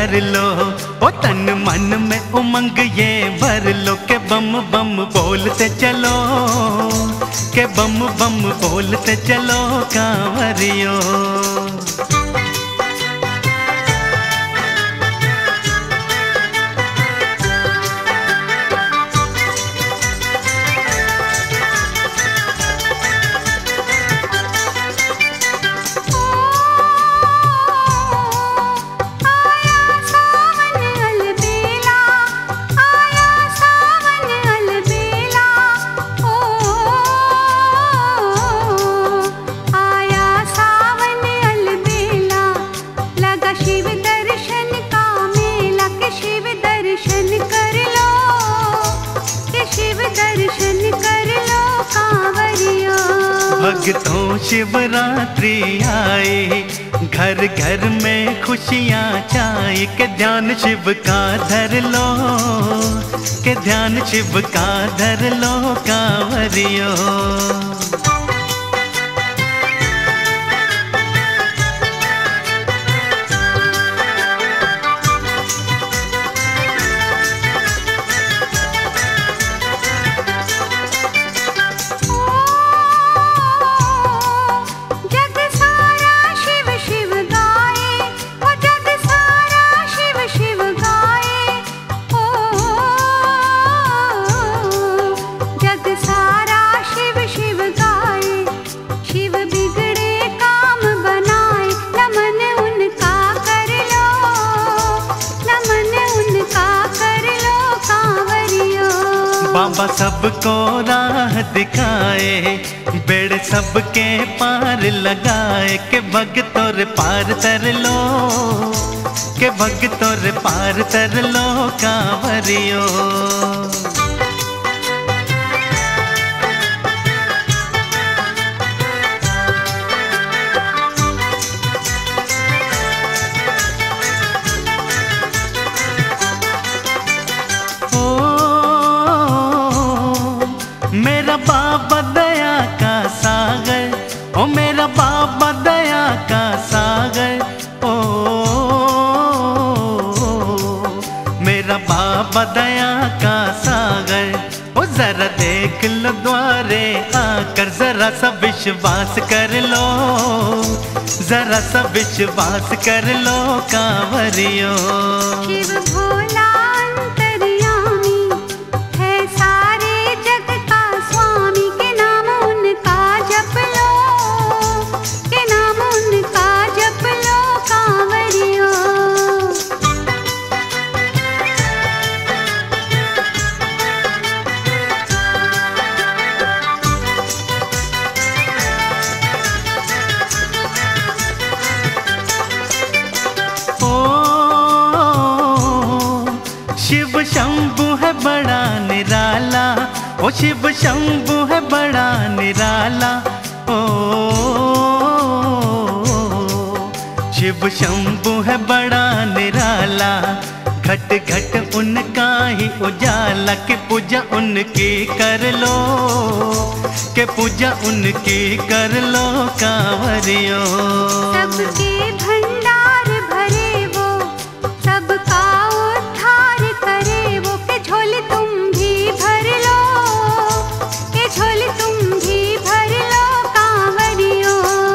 कर लो, ओ तन मन में उमंग ये भर लो के बम बम बोलते चलो, के बम बम बोलते चलो कांवरियो। भक्तों शिवरात्रि आए, घर घर में खुशियाँ छाए, के ध्यान शिव का धर लो, के ध्यान शिव का धर लो कांवरियो। बाबा सबको राह दिखाए, बेड़ सबके पार लगाए, के भक्तों रे पार तर लो, के भक्तों रे पार तर लो कांवरियो। मेरा बाबा दया का सागर, ओ मेरा बाबा दया का सागर, ओ मेरा बाबा दया का सागर, ओ जरा देख लो द्वारे आकर, जरा सा विश्वास कर लो, जरा सा विश्वास कर लो कांवरियो। शिव भोला अंतर्यामी है सारे जग का स्वामी, के नाम उनका जप लो, के नाम उनका जप लो कांवरियो। शिव शंभु है बड़ा निराला, ओ शिव शंभु है बड़ा निराला, ओ शिव शंभु है बड़ा निराला, घट घट उनका ही उजाला, के पूजा उनकी कर लो, के पूजा उनकी कर लो कांवरियो। सबके भंडार भरे वो, सबका उद्धार करे वो, के झोली तुम भी भर लो, के झोली तुम भी भर लो कांवरियो।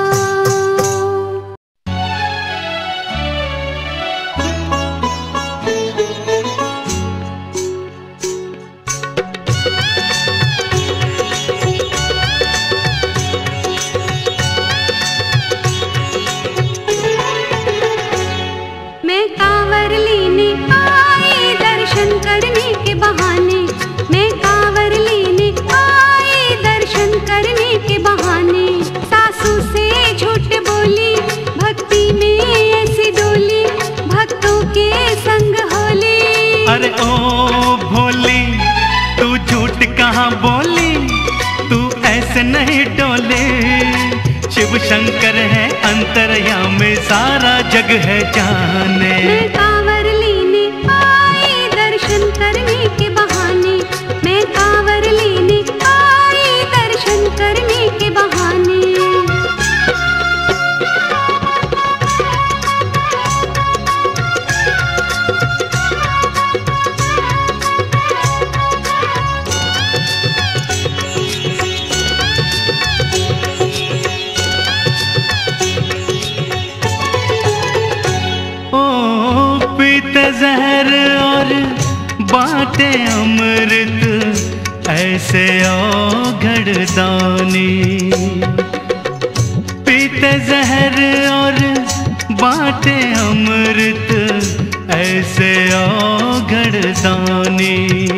मैं कांवर लेने आई दर्शन करने के बहाने, मैं कांवर लेने आई दर्शन करने के बहाने, सासू से झूठ बोली भक्ति में ऐसी डोली, भक्तों के संग होली। अरे ओ भोली तू झूठ कहाँ बोली, तू ऐसे नहीं डोले, शिव शंकर है अंतर्यामी सारा जग है जाने। मैं कांवर लेने आई दर्शन करने के बहाने, मैं कांवर लेने आई दर्शन करने के बहाने। बाटे अमृत ऐसे औघड़ दानी, पीते जहर और बाटे अमृत ऐसे औघड़ दानी।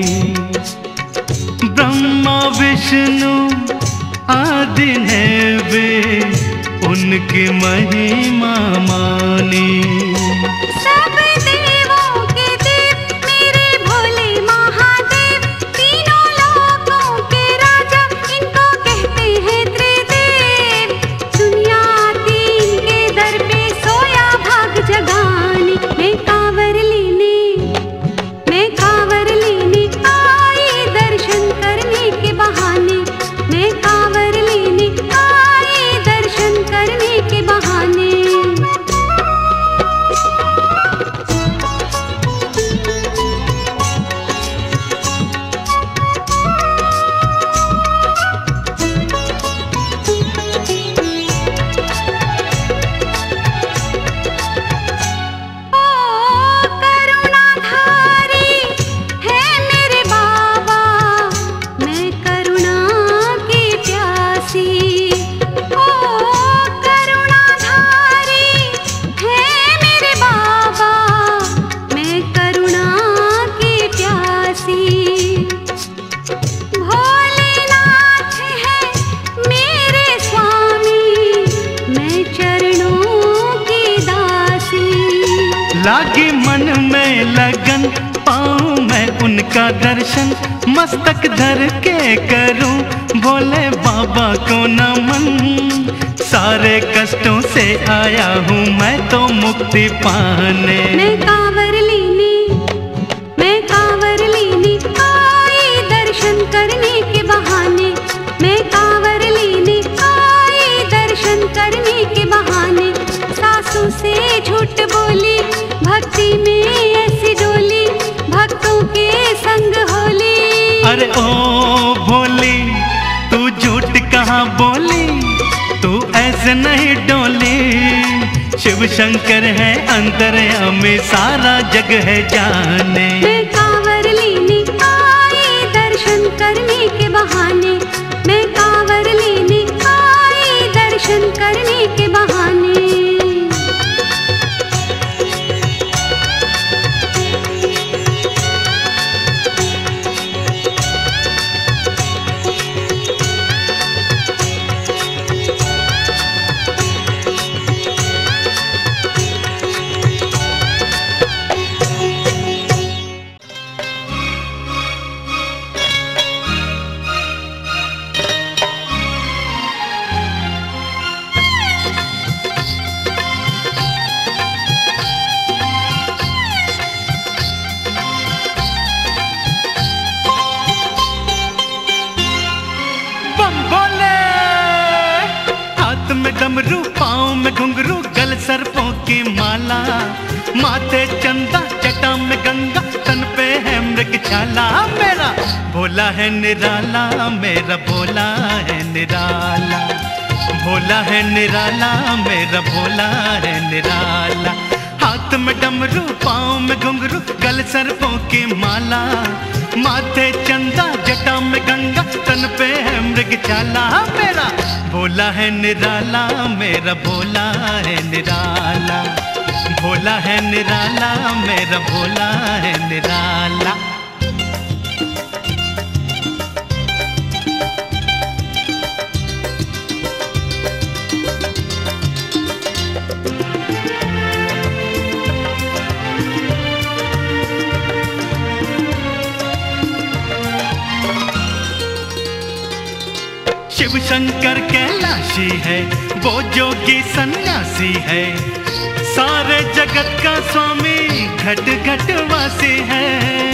ब्रह्मा विष्णु आदि ने वे उनकी महिमा मानी। सब देवों के देव मेरे भोले महादेव, तीनों लोकों के राजा इनको कहते हैं त्रिदेव। दुनिया आती इनके दर पे सोया भाग जगाने। मैं कांवर लेने आई दर्शन करने के बहाने। मैं कांवर लेने आई दर्शन करने के बहाने। लागी मन में लगन पाऊं मैं उनका दर्शन, मस्तक धर के करूं भोले बाबा को नमन। सारे कष्टों से आया हूँ मैं तो मुक्ति पाने। मैं कांवर लेने आई दर्शन करने के बहाने। मैं कांवर लेने आई दर्शन करने के बहाने। सासू से झूठ बोली भक्ति में ऐसी डोली, भक्तों के संग होली। अरे ओ भोली तू झूठ कहाँ बोली, तू ऐसे नहीं डोली। शिव शंकर है अंतर्यामी सारा जग है जाने। मैं कांवर लेने आई दर्शन करने के बहाने। मैं कांवर लेने आई दर्शन करने के बहाने। डमरू पाँव में घुंघरू गल सर्पों की माला, माथे चंदा जटा में गंगा तन पे है मृग छाला। मेरा भोला है निराला, मेरा भोला है निराला। भोला है निराला, मेरा भोला है निराला। हाथ में डमरू पाँव में घुंघरू गल सर्पों की माला, माथे चंदा जटा में गंगा तन पे है मृग छाला। मेरा भोला है निराला, मेरा भोला है निराला। भोला है निराला, मेरा भोला है निराला। शिव शंकर कैलाशी है, वो जोगी सन्यासी है। सारे जगत का स्वामी घट घट वासी है।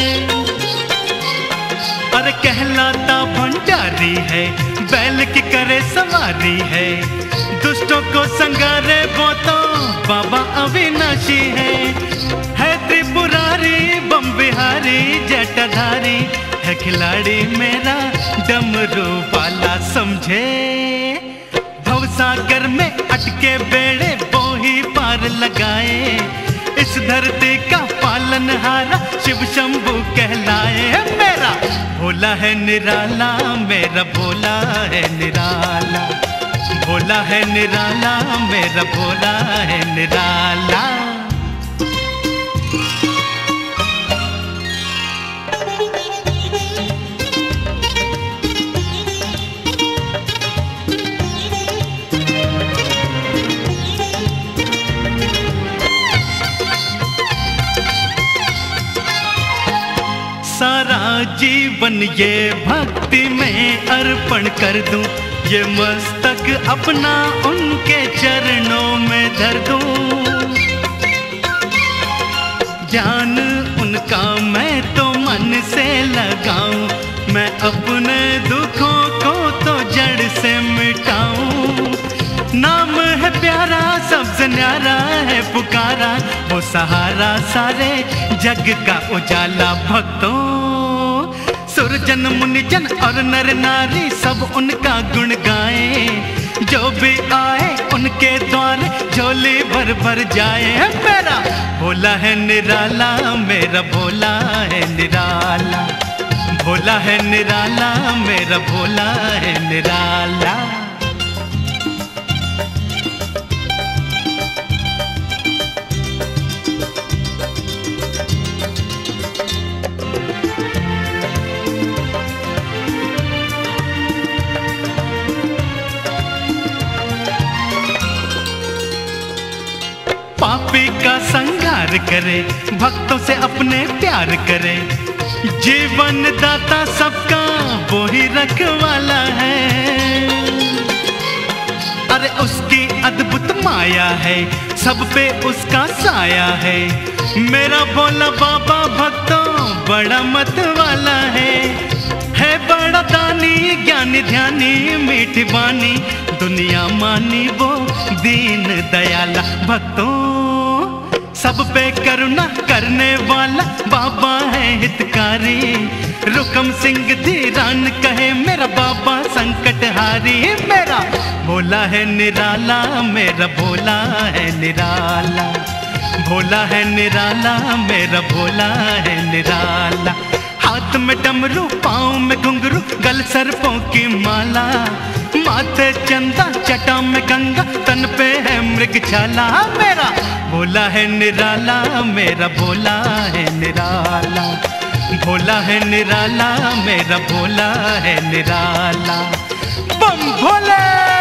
अरे कहलाता भंडारी है, बैल की करे सवारी है। दुष्टों को संगारे वो तो बाबा अविनाशी है त्रिपुरारी बम बिहारी जटाधारी है। खिलाड़ी मेरा डमरू वाला समझे, भवसागर में अटके बेड़े वो ही पार लगाए। इस धरती का पालनहारा शिव शंभू कहला भोला है निराला मेरा भोला है निराला, भोला है निराला मेरा भोला है निराला। सारा जीवन ये भक्ति में अर्पण कर दूं, ये मस्तक अपना उनके चरणों में धर दूं। ध्यान उनका मैं तो मन से लगाऊं, मैं अपने दुखों को तो जड़ से मिटाऊं। नाम है प्यारा सबसे न्यारा है पुकारा, वो सहारा सारे जग का उजाला। भक्तों सुरजन मुनिजन और नर नारी सब उनका गुण गाए, जो भी आए उनके द्वार झोली भर भर जाए। मेरा भोला है निराला मेरा भोला है निराला, भोला है निराला मेरा भोला है निराला। पापी का संहार करे, भक्तों से अपने प्यार करे, जीवन दाता सबका वो ही रखवाला है। अरे उसकी अद्भुत माया है, सब पे उसका साया है। मेरा भोला बाबा भक्तों बड़ा मत वाला है बड़ा दानी ज्ञानी ध्यानी मीठी बानी, दुनिया मानी वो दीन दयाला। भक्तों सब पे करुणा करने वाला बाबा है हितकारी, रुकम सिंह धीरान कहे मेरा बाबा संकटहारी। मेरा भोला है निराला मेरा भोला है निराला, भोला है निराला मेरा भोला है निराला। हाथ में डमरू पाँव में घुंघरू गल सर्पों की माला, माथे चंदा जटा में गंगा तन पे है मृगछाला। मेरा भोला है निराला मेरा भोला है निराला, भोला है निराला मेरा भोला है निराला। बम भोले।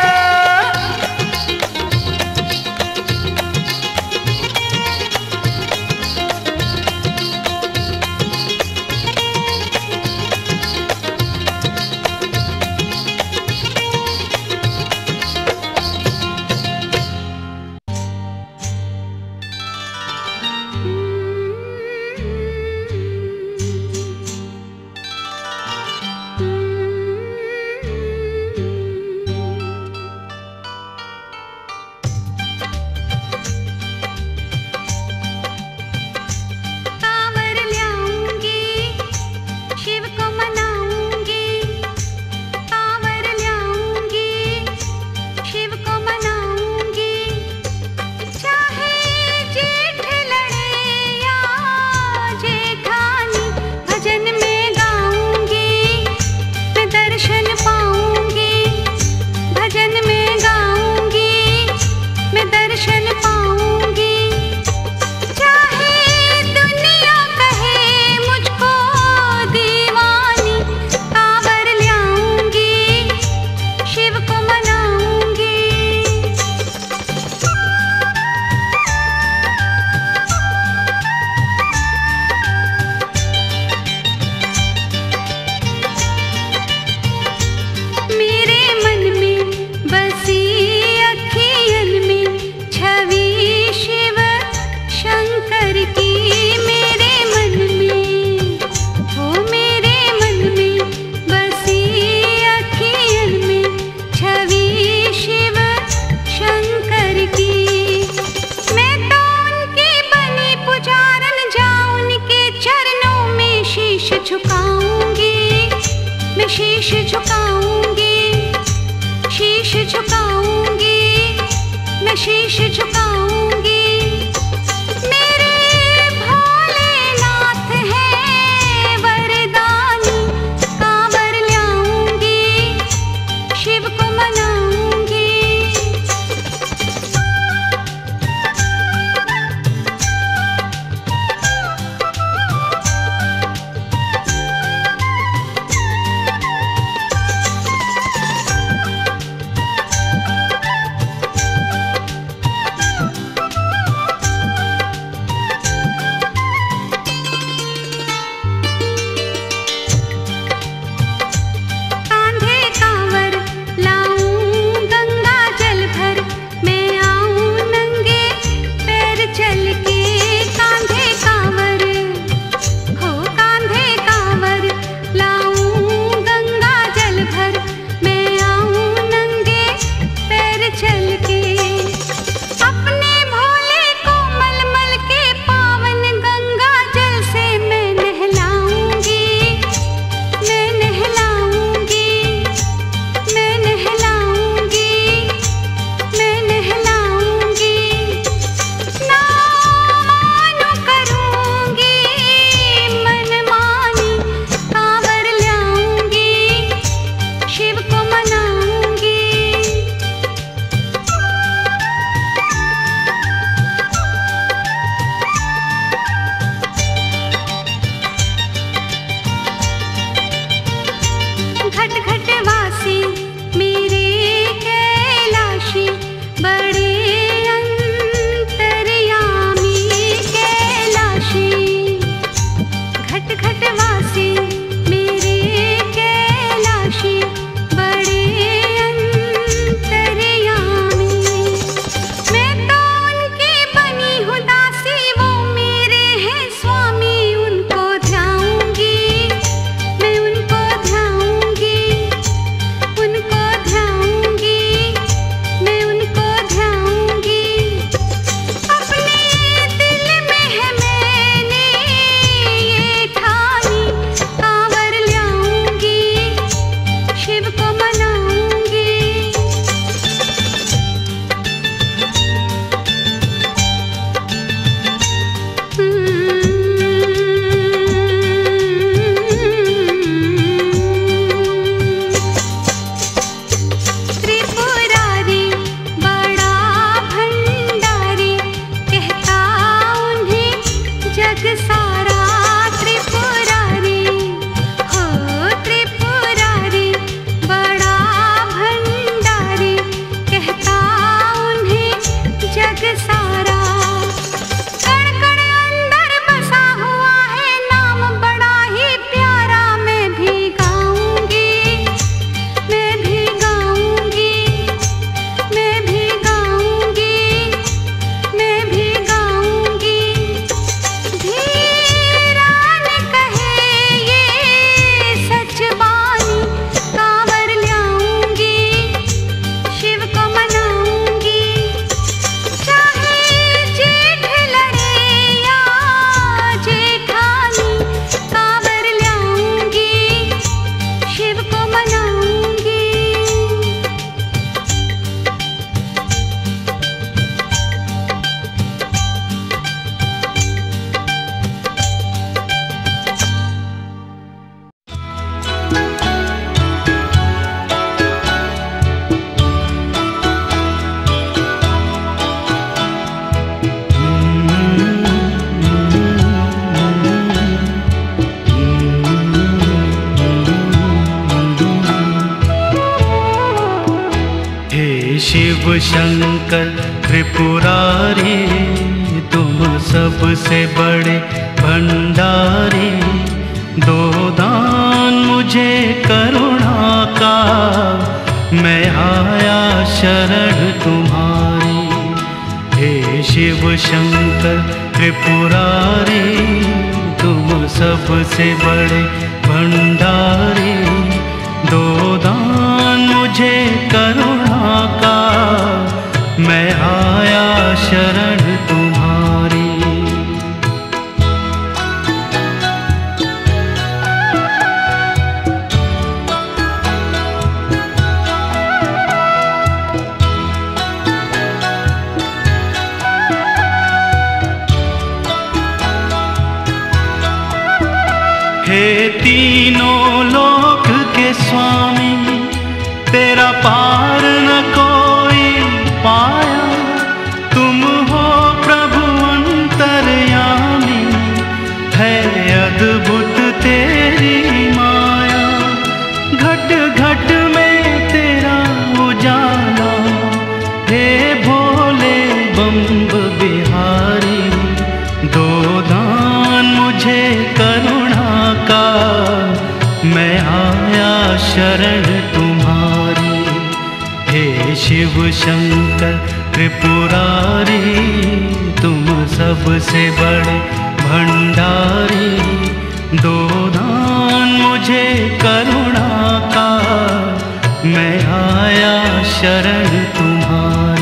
शीश झुकाऊंगी, शीश झुकाऊंगी, मैं शीश झुकाऊंगी। मेरे भोलेनाथ है वरदानी, शिव शंकर त्रिपुरारी, तुम सबसे बड़े भंडारी। दो दान मुझे करुणा का, मैं आया शरण तुम्हारी। हे शिव शंकर त्रिपुरारी, तुम सबसे बड़े भंडारी। दो दान मुझे करुणा का, मैं आया शरण तुम्हारी। हे तीनों लोक के स्वामी, तेरा पार न कोई पाया। तुम हो प्रभु अंतर्यामी, है अद्भुत तेरी माया। घट घट में तेरा उजाला, हे भोले बम्ब बिहारी। दो दान मुझे करुणा का, मैं आया शरण तुम्हारी। हे शिव शंकर त्रिपुरारी, तुम सबसे बड़े भंडारी। दो दान मुझे करुणा का, मैं आया शरण तुम्हारी।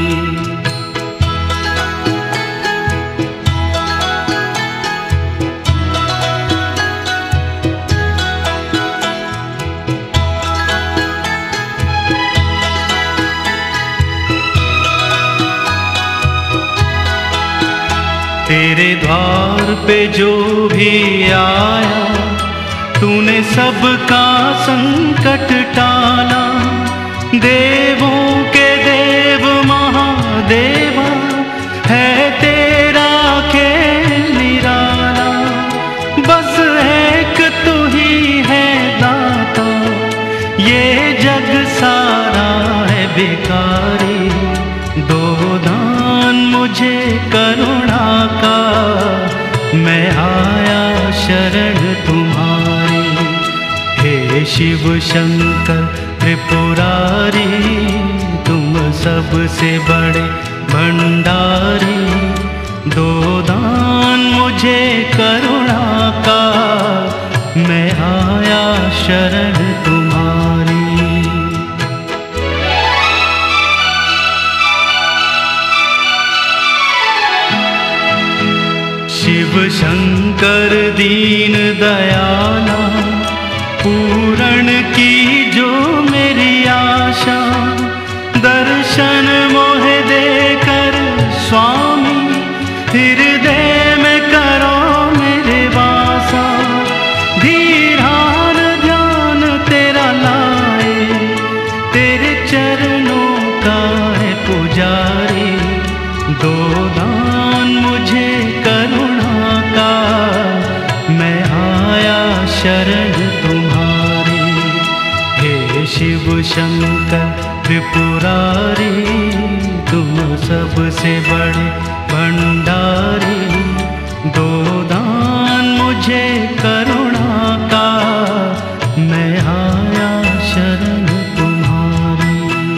तेरे द्वार पे जो भी आया, तूने सबका संकट टाला। देवों के देव महादेवा, है तेरा खेल निराला। बस एक तू ही है दाता, ये जग सारा है बेकारी। दो दान मुझे करुणा का, मैं आया शरण तुम्हारी। हे शिव शंकर त्रिपुरारी, तुम सबसे बड़े भंडारी। दो दान मुझे करुणा का, मैं आया शरण तुम्हारी। शिव शंकर दीन दयाला, पूर्ण की जो मेरी आशा। दर्शन मोहे देकर स्वामी, हृदय में करो मेरे वासा। धीरान ध्यान तेरा लाए, तेरे चरणों का है पुजारी। दो दान मुझे करुणा का, मैं आया शरण तुम्हारी। हे शिव शंकर त्रिपुरारी, तुम सबसे बड़े भंडारी। दो दान मुझे करुणा का, मैं आया शरण तुम्हारी।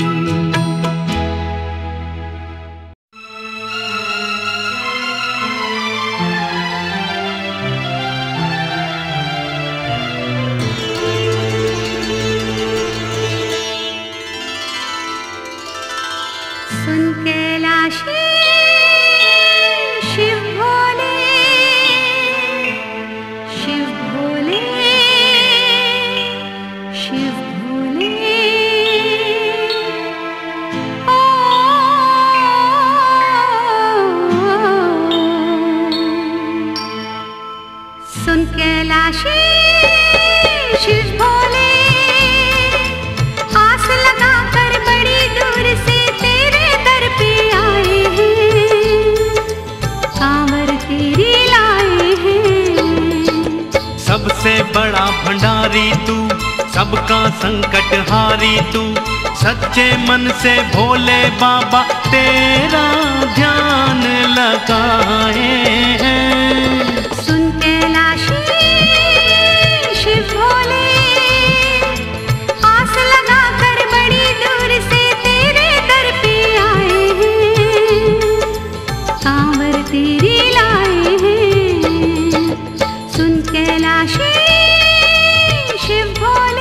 सुन कैलाशी शिव भोले, शिव भोले, शिव भोले। ओ सुन कैलाशी शिव भोले, आस लगा कर बड़ी दूर से तेरे दर पे आए हैं। कांवर तेरी लाए हैं। सबसे बड़ा भंडारी तू, सबका संकट हारी तू। सच्चे मन से भोले बाबा तेरा ध्यान लगाए हैं। सुन कैलाशी शिव भोले, आस लगा कर बड़ी दूर से तेरे दर पे आए हैं, कांवर तेरी लाए हैं। सुन कैलाशी शिव भोले।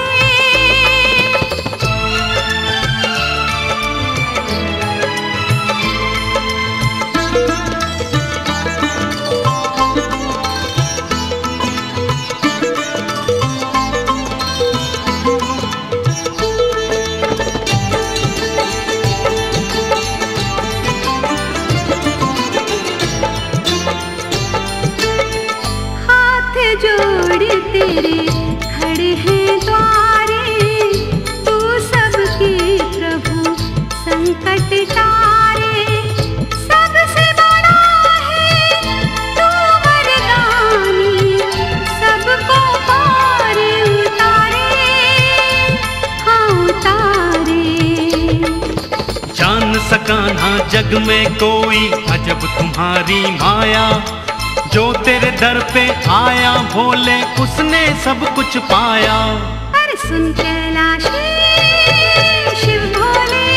जोड़ तेरे खड़े हैं द्वारे, तू सबके प्रभु संकट टारे। सबसे बड़ा है तू वरदानी, सबको पार उतारे, हाँ उतारे। जान सका ना जग में कोई अजब तुम्हारी माया, जो तेरे दर पे आया भोले उसने सब कुछ पाया। अरे सुन कैलाशी शिव भोले,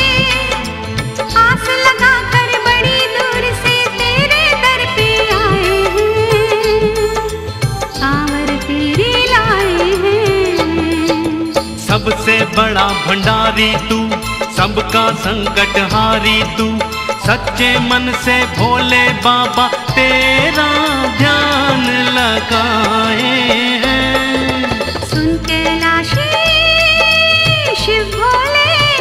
आस लगा कर बड़ी दूर से तेरे दर पे आए हैं, कांवर तेरी लाए हैं। सबसे बड़ा भंडारी तू, सबका संकट हारी तू, सच्चे मन से भोले बाबा तेरा ध्यान लगाए हैं। सुन कैलाशी शिव भोले।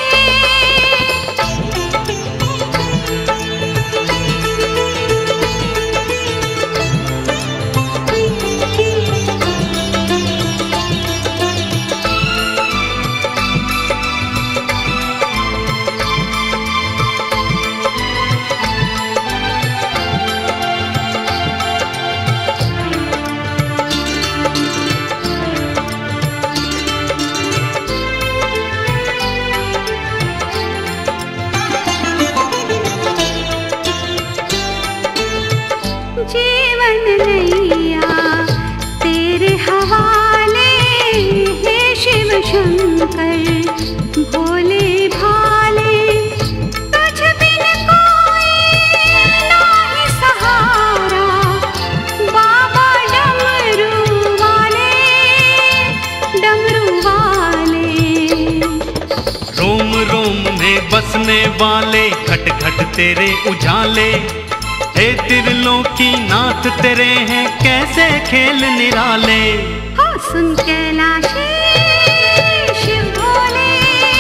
जीवन नैया तेरे हवाले, हे शिव शंकर भोले भाले। तुझ बिन कोई नाही सहारा, बाबा डमरू वाले, डमरू वाले। रोम रोम में बसने वाले, घट घट तेरे उजाले। हे त्रिलोकी नाथ तेरे हैं कैसे खेल निराले। हो सुन कैलाशी शिव भोले,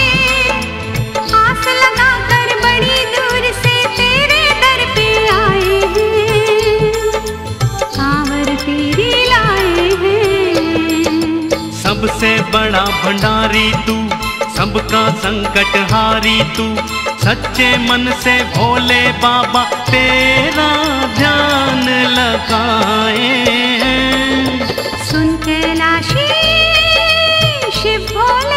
आस लगा कर बड़ी दूर से तेरे दर पे आए हैं, कांवर तेरी लाए हैं। सबसे बड़ा भंडारी तू, सबका संकट हारी तू, सच्चे मन से भोले बाबा तेरा ध्यान लगाए हैं। सुन कैलाशी शिव भोले।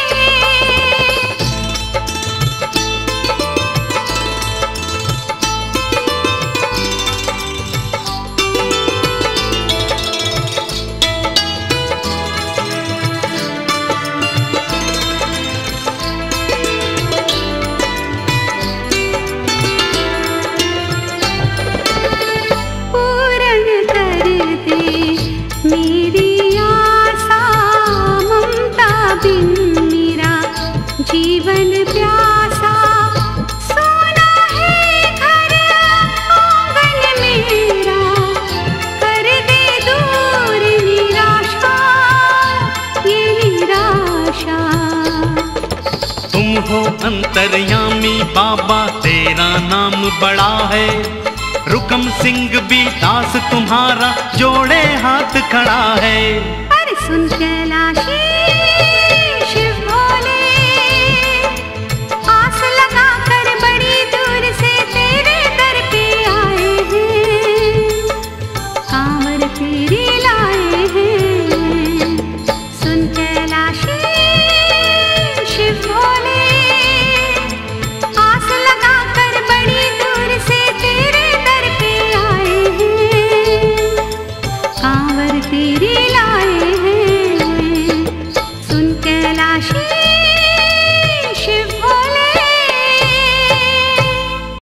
मेरी आशा ममता बिन मेरा जीवन प्यासा, सोना है घर आंगन मेरा, कर दे दूर निराशा, ये निराशा। तुम हो अंतर्यामी बाबा तेरा नाम बड़ा है, रुकम सिंह भी दास तुम्हारा जोड़े हाथ खड़ा है। अरे सुन कैलाशी शिव भोले, आस लगा कर बड़ी दूर से तेरे दर पे आए हैं, कांवर तेरी लाए हैं। सुन कैलाशी शिव भोले। कांवर तेरे लाए हैं। सुन कैलाशी